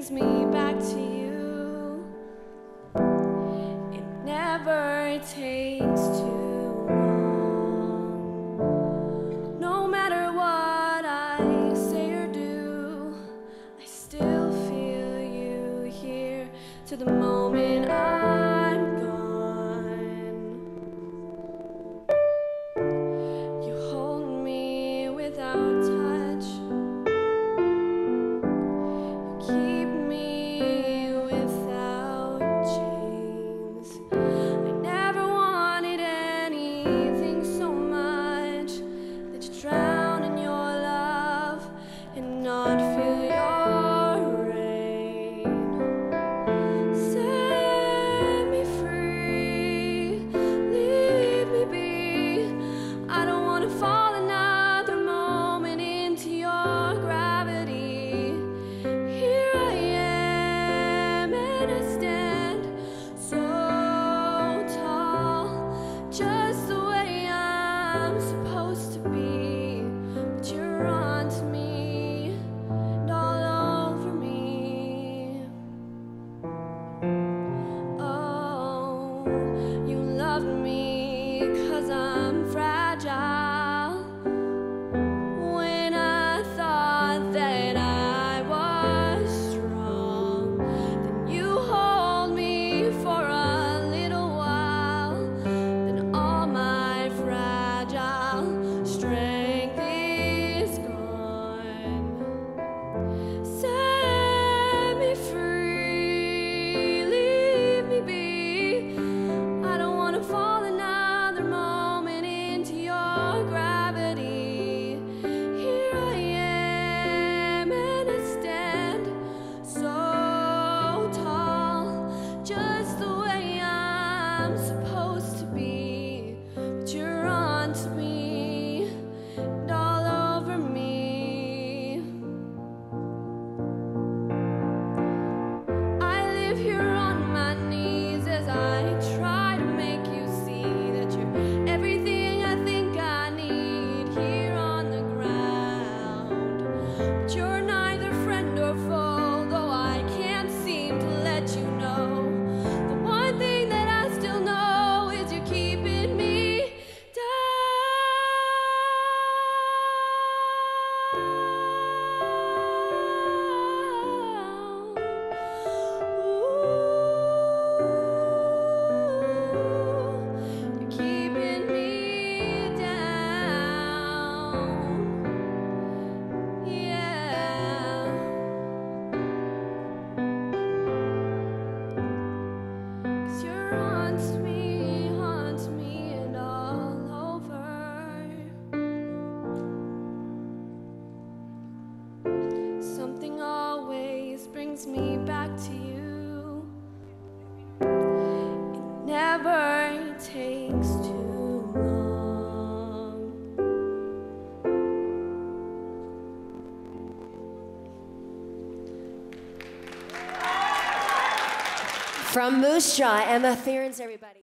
brings me back to you. It never takes too long. No matter what I say or do, I still feel you here to the moment I'm gone. You hold me without touch. You keep me without chains. I never wanted anything so much that you drown in your love and not feel your rain. Set me free, leave me be. I don't want to fall another moment into your gravity. Here I am and I stand so tall, just the way I'm supposed to be. But you're onto me and all over me. Oh, you love me 'cause I'm fragile. When I thought that I was strong, then you hold me for a little while. Then all my fragile strength is gone. Set me free, leave me be. I don't want to fall another moment into your gravity. Here I am and I stand so tall, just the way I'm supposed to be. But you're onto me and all over me. I live here on my knees as I try to make you see that you're everything I think I need here on the ground. But you're neither friend or foe, though I can't seem to let you know. The one thing that I still know is you're keeping me down. You're keeping me down. Yeah. 'Cause you're onto me and all over. Something always brings me back to you. It never takes too long. From Moose Jaw, Emma Fearns, everybody.